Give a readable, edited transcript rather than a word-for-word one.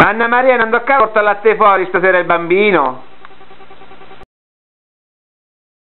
Anna Maria, non toccare porta il latte fuori stasera il bambino?